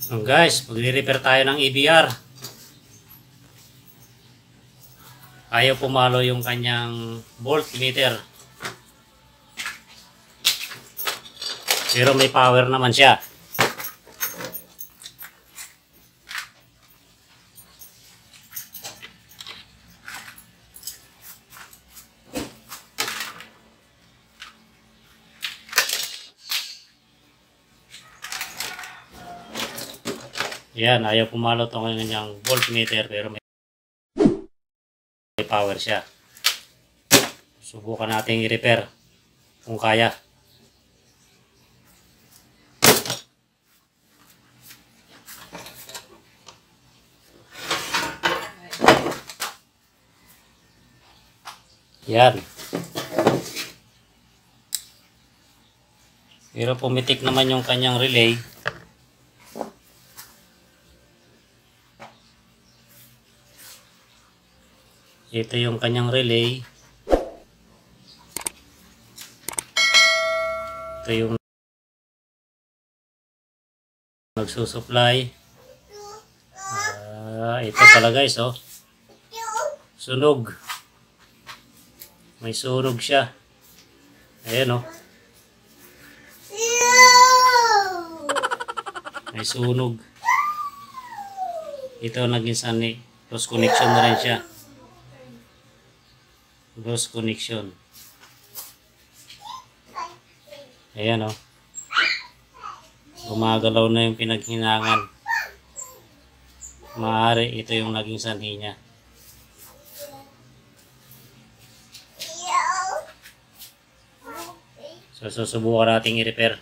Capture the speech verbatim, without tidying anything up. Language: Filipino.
So guys, magre-repair tayo ng A B R. Ayaw pumalo yung kanyang voltmeter. Pero may power naman siya. Yan, ayaw pumalo itong kanyang voltmeter pero may, may power siya. Subukan natin i-repair kung kaya. Yan. Pero pumitik naman yung kanyang relay. Ito yung kanyang relay. Ito yung nagsusupply. Uh, ito pala guys, oh. Sunog. May sunog siya. Ayan, oh. May sunog. Ito naging sani. Cross connection na rin siya. Cross connection. Ayan, oh. Gumagalaw na yung pinaghinangan. Maaari ito yung naging sanhi niya. So susubukan nating i-repair.